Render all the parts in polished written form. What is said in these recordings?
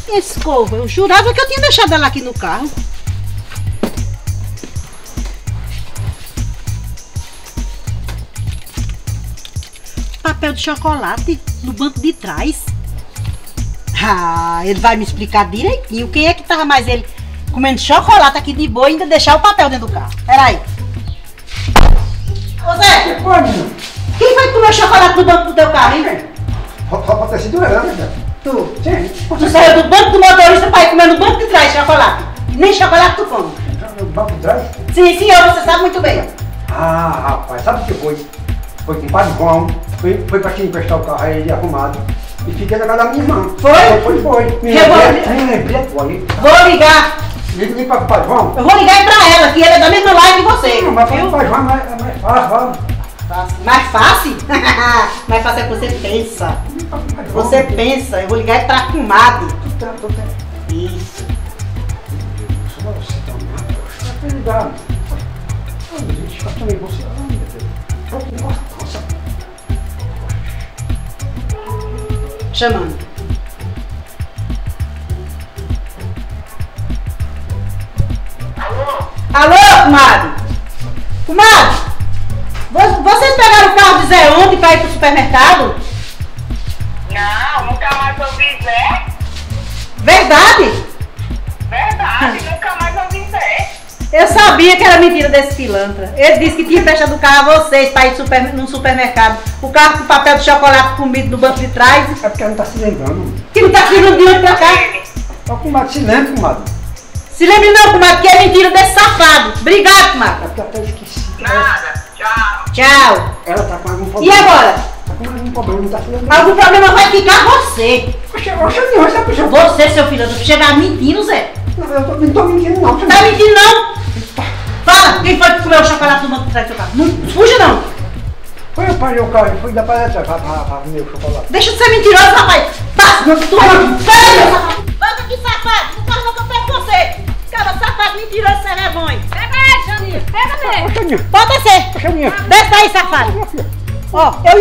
Escova, eu jurava que eu tinha deixado ela aqui no carro. Papel de chocolate no banco de trás. Ah, ele vai me explicar direitinho quem é que tava mais ele comendo chocolate aqui de boa e ainda deixar o papel dentro do carro. Peraí. Ô Zé, quem foi que comeu chocolate no banco do teu carro, hein, velho? Só pode ter sido ela, né, velho? Tu? Sim. Tu saiu do banco do motorista para ir comer no banco de trás chocolate. E nem chocolate tu come. No banco de trás? Sim, senhor, você sabe muito bem. Ah, rapaz, sabe o que foi? Foi com o Padre João, foi pra te emprestar o carro a ele arrumado. E fiquei na casa da minha irmã. Foi? Foi. Vou ligar. Liga para o Padre João. Eu vou ligar pra ela, que ele é da mesma live que você. Não, mas para o Padre João é mais fácil, vamos. Mais fácil? Mais fácil é que você pensa. Você pensa, eu vou ligar pra comadre. Isso. Chamando. Alô, comadre? Comadre, vocês pegaram o carro de Zé ontem para ir pro supermercado? Não, nunca mais ouvi Zé. Verdade? Verdade, nunca mais ouvi Zé. Eu sabia que era mentira desse pilantra. Ele disse que tinha emprestado o carro a vocês para ir num supermercado. O carro com papel de chocolate comido no banco de trás. É porque ela não tá se lembrando. Que não tá tirando de onde pra cá. Ó, comadre, se lembra, comadre. Se lembre não, comadre, que é mentira desse safado. Obrigado, comadre. É porque até esqueci. Nada, tchau. Tchau. Ela tá com algum E problema. agora? Tá com algum problema, não tá se lembrando. Algum problema vai ficar você. Você Você, seu filho, tu chegar mentindo, Zé. Não, eu não tô mentindo, não. Tá mentindo, não? Fala, quem foi que comeu o chocolate no banco de trás do seu carro? Não fuja, não. Foi eu parei o carro e fui dar pra trás pra comer o chocolate. Deixa de ser mentiroso, rapaz. Passa, Não, tu vai. Volta aqui, safado. Não carro não que eu pego você. Cara, safado, mentiroso, sem vergonha. Pega ele, Janinha. Pega Ô, mesmo. Xaninha, Pode descer. Xaninha. Desce daí, safado. Ó, eu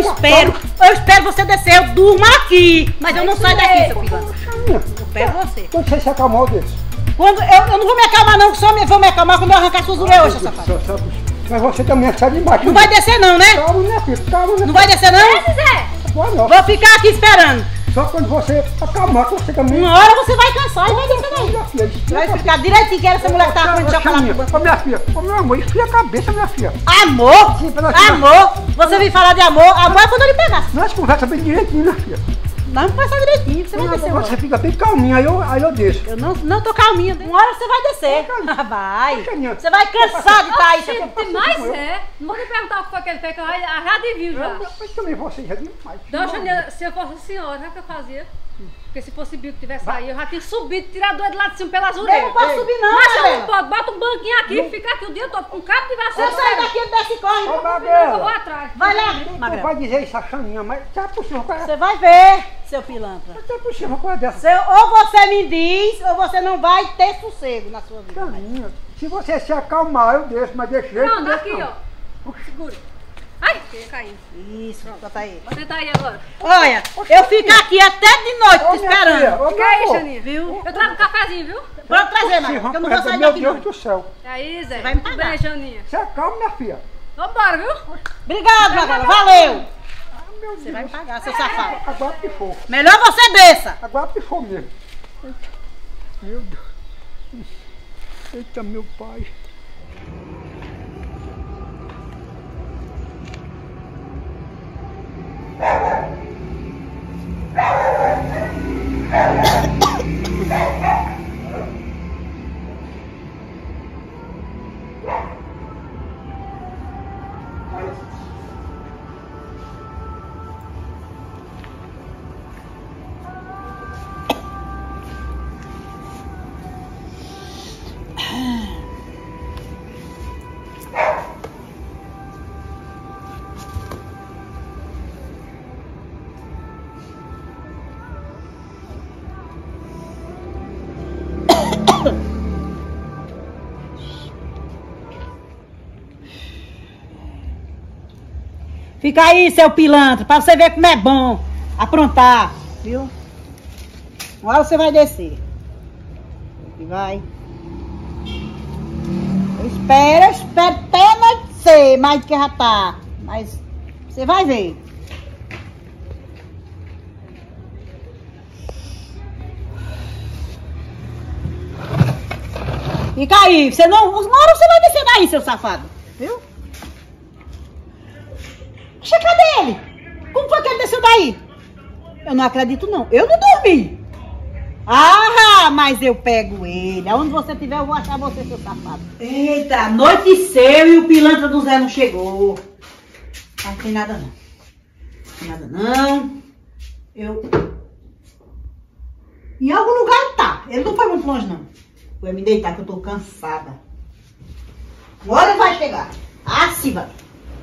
espero você descer, eu durmo aqui. Mas eu não saio daqui, seu filho. Xaninha. Eu pego você. Quando você se acalmou desse? Quando, eu não vou me acalmar não, que só vou me acalmar quando eu arrancar suas orelhas, seu safado. Mas você também sai de baixo. Não vai descer não, né? Calma, minha filha, calma, minha Não vai descer não? Desce, Zé. Boa não. Vou ficar aqui esperando. Só quando você acalmar, que você também... Uma hora você vai cansar e vai descer daí. Minha filha, Você vai explicar direitinho que era essa mulher que tava comendo chocolate no banco. Ô, minha filha, ô, meu amor, esfria a cabeça, minha filha. Amor? Sim, pela filha. Amor? Você vem falar de amor? Amor é quando eu lhe pegar. Nós conversa bem direitinho, minha filha. Vamos passar direitinho, você vai descer uma Você hora. fica bem calminha, aí eu desço. Eu não tô calminha. Uma hora você vai descer. Vai. Xaninha. Você vai cansar de estar aí. Oxi, tem mais Zé. Não vou nem perguntar o que foi que ele fez, que eu já adivinho já. Mas também você já demais. Não, Janinha, se eu fosse a senhora, sabe o que eu fazia? Porque se fosse Bico que tivesse aí, eu já tinha subido, tirado o dedo lá de cima pelas Eu orelhas. não posso subir não, Mas eu não Magrela. pode, bota um banquinho aqui, fica aqui o dia todo com cabo de Se vassoura. eu sair daqui, ele desce e corre. Ô, Eu vou Magrela, atrás. Vai lá, não Magrela. vai dizer isso a Xaninha, mas tá por cima, qual é? Você vai ver, seu pilantra. Tá por cima, qual é dessa? Ou você me diz, ou você não vai ter sossego na sua vida. Xaninha, se você se acalmar, eu desço, mas deixa jeito. Não, daqui, ó. Segura. Ai, ia caindo. Isso, bota aí. Vou tentar aí agora. Olha, eu fico aqui até de noite te esperando. Fica aí, Janinha. Viu? Eu trago um cafezinho, viu? Vamos trazer, Magrela, porque eu não vou sair Meu daqui Deus não. do céu. E aí, Zé? vai me Tudo pagar. bem, Janinha? Se acalma, minha filha. Vambora, viu? Obrigado, Magrela, valeu. Ah, meu Você Deus. vai me pagar, seu safado. Agora pifou. Melhor você desça. Agora pifou mesmo. Meu Deus. Eita, meu pai. Fica aí, seu pilantra, pra você ver como é bom aprontar, viu? Uma hora você vai descer. E vai. Eu espero até anoitecer, mais do que já tá. Mas você vai ver. Fica aí, você não. Uma hora você vai descer daí, seu safado. Viu? Cadê ele? Como foi que ele desceu daí? Eu não acredito, não. Eu não dormi. Ah, mas eu pego ele. Aonde você estiver, eu vou achar você, seu safado. Eita, anoiteceu e o pilantra do Zé não chegou. Não tem nada, não. Não tem nada, não. Em algum lugar ele tá. Ele não foi muito longe, não. Vou me deitar, que eu tô cansada. Agora ele vai chegar. Ah, sim, vai.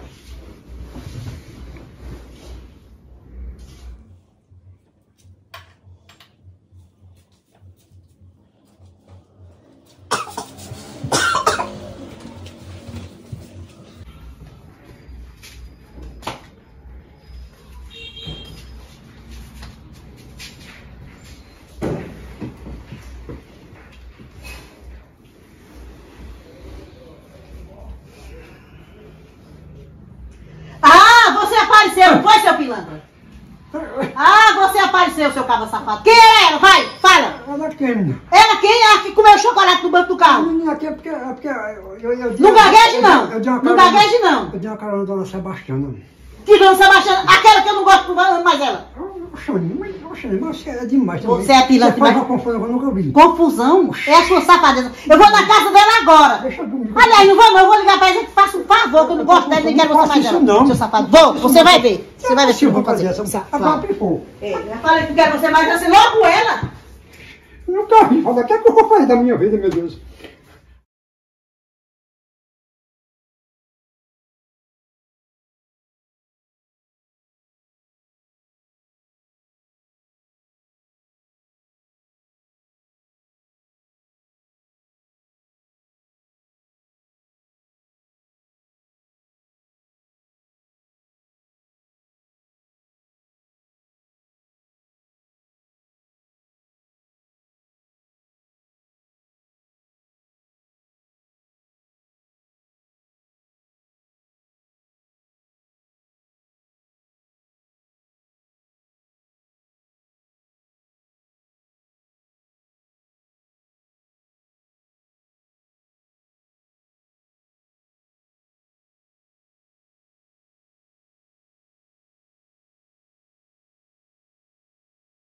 Apareceu, foi, seu pilantra? Ah, você apareceu, seu cabra safado. Quem era? Vai, fala. Ela quem? Ela quem? A que comeu chocolate no banco do carro. Menina, aqui é porque eu não gagueje, não. Não gagueje, não. Eu dei uma carona da Dona Sebastiana. Que Dona Sebastiana? Aquela que eu não gosto mais ela. Mas é demais também. Você é pilantra. Você faz uma confusão que eu nunca vi. Confusão? É a sua safadeza. Eu vou na casa dela agora. Deixa eu dormir. Aliás, não vou não. Eu vou ligar pra ela que faça um favor, que eu não gosto dela, nem quero você mais dela. Não. Seu safado. Vou, você vai ver. Você vai ver se eu vou fazer. Agora pipou. Eu falei que não quero você mais, você logo ela. Não tá rindo. O que é que eu vou fazer da minha vida, meu Deus?